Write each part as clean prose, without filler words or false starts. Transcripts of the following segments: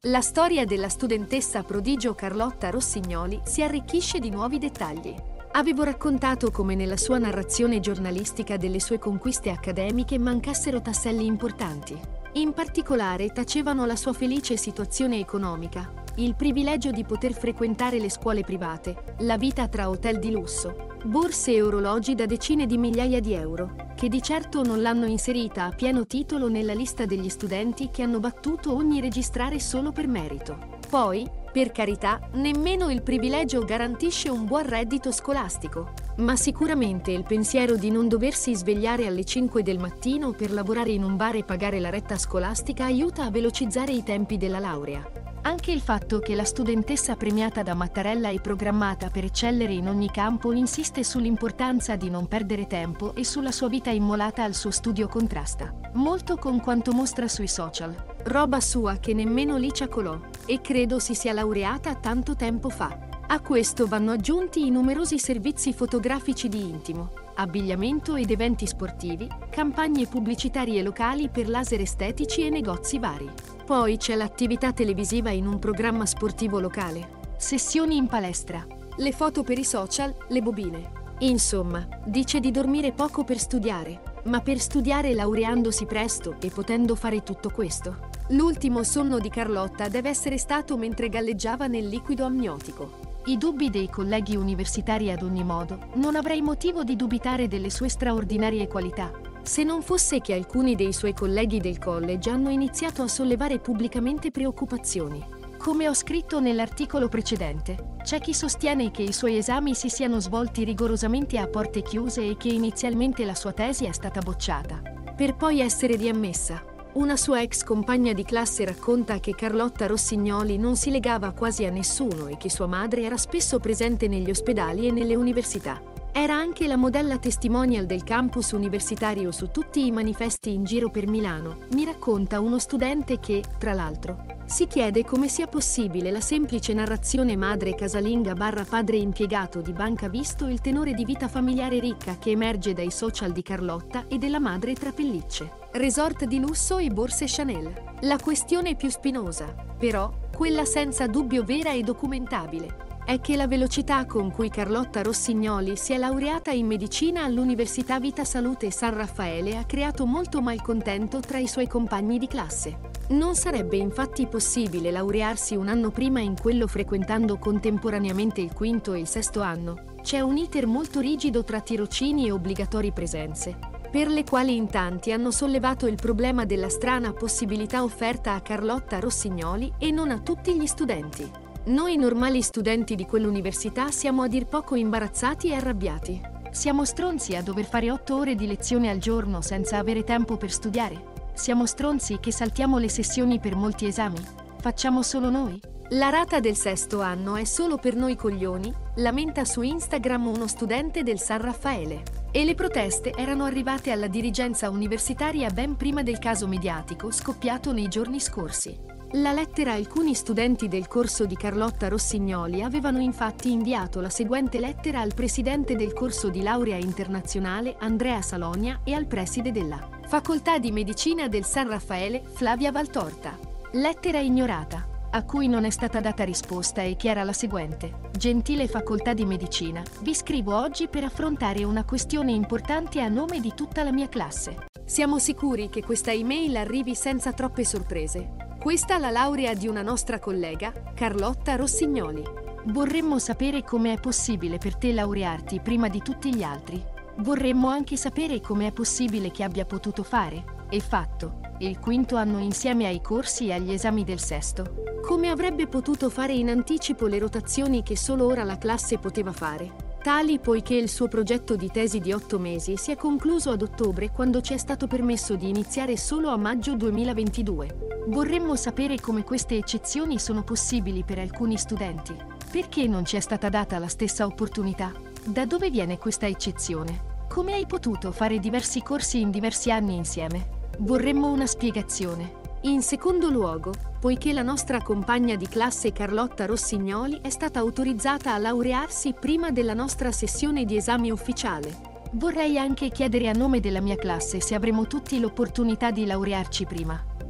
La storia della studentessa prodigio Carlotta Rossignoli si arricchisce di nuovi dettagli. Avevo raccontato come nella sua narrazione giornalistica delle sue conquiste accademiche mancassero tasselli importanti. In particolare tacevano la sua felice situazione economica, il privilegio di poter frequentare le scuole private, la vita tra hotel di lusso, borse e orologi da decine di migliaia di euro, che di certo non l'hanno inserita a pieno titolo nella lista degli studenti che hanno battuto ogni registrare solo per merito. Poi, per carità, nemmeno il privilegio garantisce un buon reddito scolastico, ma sicuramente il pensiero di non doversi svegliare alle 5 del mattino per lavorare in un bar e pagare la retta scolastica aiuta a velocizzare i tempi della laurea. Anche il fatto che la studentessa premiata da Mattarella e programmata per eccellere in ogni campo insiste sull'importanza di non perdere tempo e sulla sua vita immolata al suo studio contrasta molto con quanto mostra sui social. Roba sua che nemmeno Licia Colò, e credo si sia laureata tanto tempo fa. A questo vanno aggiunti i numerosi servizi fotografici di intimo, abbigliamento ed eventi sportivi, campagne pubblicitarie locali per laser estetici e negozi vari. Poi c'è l'attività televisiva in un programma sportivo locale, sessioni in palestra, le foto per i social, le bobine. Insomma, dice di dormire poco per studiare, ma per studiare laureandosi presto e potendo fare tutto questo. L'ultimo sonno di Carlotta deve essere stato mentre galleggiava nel liquido amniotico. I dubbi dei colleghi universitari ad ogni modo, non avrei motivo di dubitare delle sue straordinarie qualità, se non fosse che alcuni dei suoi colleghi del college hanno iniziato a sollevare pubblicamente preoccupazioni. Come ho scritto nell'articolo precedente, c'è chi sostiene che i suoi esami si siano svolti rigorosamente a porte chiuse e che inizialmente la sua tesi è stata bocciata, per poi essere riammessa. Una sua ex compagna di classe racconta che Carlotta Rossignoli non si legava quasi a nessuno e che sua madre era spesso presente negli ospedali e nelle università. Era anche la modella testimonial del campus universitario su tutti i manifesti in giro per Milano, mi racconta uno studente che, tra l'altro, si chiede come sia possibile la semplice narrazione madre casalinga / padre impiegato di banca visto il tenore di vita familiare ricca che emerge dai social di Carlotta e della madre tra pellicce, resort di lusso e borse Chanel. La questione più spinosa, però, quella senza dubbio vera e documentabile, è che la velocità con cui Carlotta Rossignoli si è laureata in medicina all'Università Vita Salute San Raffaele ha creato molto malcontento tra i suoi compagni di classe. Non sarebbe infatti possibile laurearsi un anno prima in quello frequentando contemporaneamente il quinto e il sesto anno. C'è un iter molto rigido tra tirocini e obbligatori presenze, per le quali in tanti hanno sollevato il problema della strana possibilità offerta a Carlotta Rossignoli e non a tutti gli studenti. Noi normali studenti di quell'università siamo a dir poco imbarazzati e arrabbiati. Siamo stronzi a dover fare 8 ore di lezione al giorno senza avere tempo per studiare. Siamo stronzi che saltiamo le sessioni per molti esami. Facciamo solo noi? La rata del sesto anno è solo per noi coglioni, lamenta su Instagram uno studente del San Raffaele. E le proteste erano arrivate alla dirigenza universitaria ben prima del caso mediatico scoppiato nei giorni scorsi. La lettera alcuni studenti del corso di Carlotta Rossignoli avevano infatti inviato la seguente lettera al presidente del corso di laurea internazionale Andrea Salonia e al preside della Facoltà di Medicina del San Raffaele Flavia Valtorta. Lettera ignorata, a cui non è stata data risposta e che era la seguente: Gentile Facoltà di Medicina, vi scrivo oggi per affrontare una questione importante a nome di tutta la mia classe. Siamo sicuri che questa email arrivi senza troppe sorprese. Questa è la laurea di una nostra collega, Carlotta Rossignoli. Vorremmo sapere come è possibile per te laurearti prima di tutti gli altri. Vorremmo anche sapere come è possibile che abbia potuto fare, e fatto, il quinto anno insieme ai corsi e agli esami del sesto. Come avrebbe potuto fare in anticipo le rotazioni che solo ora la classe poteva fare. Tali poiché il suo progetto di tesi di 8 mesi si è concluso ad ottobre quando ci è stato permesso di iniziare solo a maggio 2022. Vorremmo sapere come queste eccezioni sono possibili per alcuni studenti. Perché non ci è stata data la stessa opportunità? Da dove viene questa eccezione? Come hai potuto fare diversi corsi in diversi anni insieme? Vorremmo una spiegazione. In secondo luogo, poiché la nostra compagna di classe Carlotta Rossignoli è stata autorizzata a laurearsi prima della nostra sessione di esame ufficiale, vorrei anche chiedere a nome della mia classe se avremo tutti l'opportunità di laurearci prima.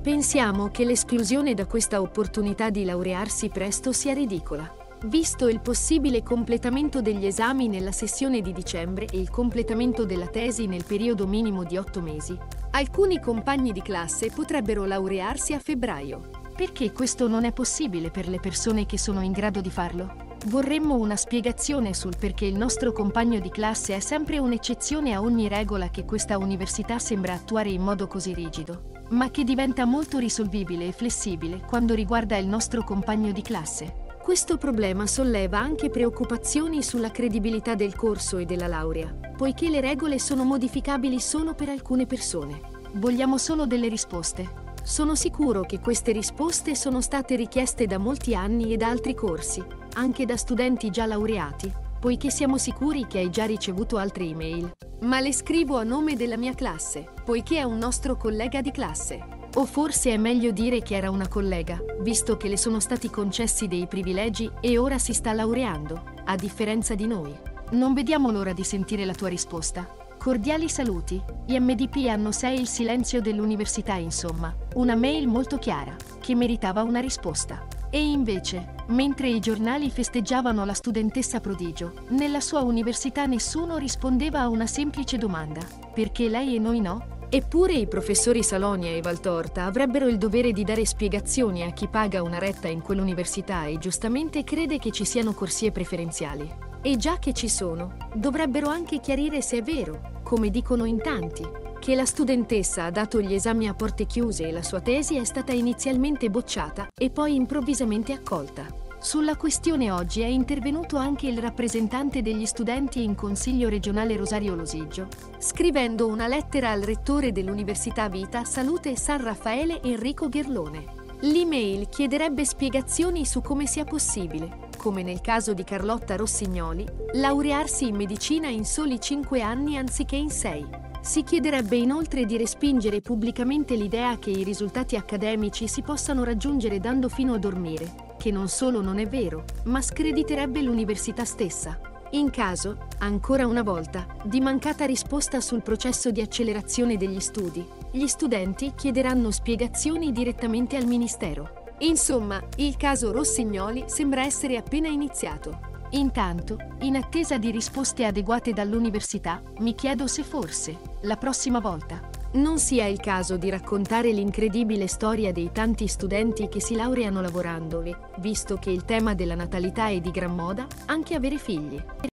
Pensiamo che l'esclusione da questa opportunità di laurearsi presto sia ridicola. Visto il possibile completamento degli esami nella sessione di dicembre e il completamento della tesi nel periodo minimo di 8 mesi, alcuni compagni di classe potrebbero laurearsi a febbraio. Perché questo non è possibile per le persone che sono in grado di farlo? Vorremmo una spiegazione sul perché il nostro compagno di classe è sempre un'eccezione a ogni regola che questa università sembra attuare in modo così rigido, ma che diventa molto risolvibile e flessibile quando riguarda il nostro compagno di classe. Questo problema solleva anche preoccupazioni sulla credibilità del corso e della laurea, poiché le regole sono modificabili solo per alcune persone. Vogliamo solo delle risposte. Sono sicuro che queste risposte sono state richieste da molti anni e da altri corsi, anche da studenti già laureati, poiché siamo sicuri che hai già ricevuto altre email. Ma le scrivo a nome della mia classe, poiché è un nostro collega di classe. O forse è meglio dire che era una collega, visto che le sono stati concessi dei privilegi e ora si sta laureando, a differenza di noi. Non vediamo l'ora di sentire la tua risposta. Cordiali saluti, gli MDP hanno 6 il silenzio dell'università, insomma, una mail molto chiara, che meritava una risposta. E invece, mentre i giornali festeggiavano la studentessa prodigio, nella sua università nessuno rispondeva a una semplice domanda: perché lei e noi no? Eppure i professori Salonia e Valtorta avrebbero il dovere di dare spiegazioni a chi paga una retta in quell'università e giustamente crede che ci siano corsie preferenziali. E già che ci sono, dovrebbero anche chiarire se è vero, come dicono in tanti, che la studentessa ha dato gli esami a porte chiuse e la sua tesi è stata inizialmente bocciata e poi improvvisamente accolta. Sulla questione oggi è intervenuto anche il rappresentante degli studenti in Consiglio regionale Rosario Losiggio, scrivendo una lettera al rettore dell'Università Vita Salute San Raffaele Enrico Gherlone. L'email chiederebbe spiegazioni su come sia possibile, come nel caso di Carlotta Rossignoli, laurearsi in medicina in soli 5 anni anziché in 6. Si chiederebbe inoltre di respingere pubblicamente l'idea che i risultati accademici si possano raggiungere dando fino a dormire, che non solo non è vero, ma screditerebbe l'università stessa. In caso, ancora una volta, di mancata risposta sul processo di accelerazione degli studi, gli studenti chiederanno spiegazioni direttamente al Ministero. Insomma, il caso Rossignoli sembra essere appena iniziato. Intanto, in attesa di risposte adeguate dall'università, mi chiedo se forse, la prossima volta, non sia il caso di raccontare l'incredibile storia dei tanti studenti che si laureano lavorando e, visto che il tema della natalità è di gran moda, anche avere figli.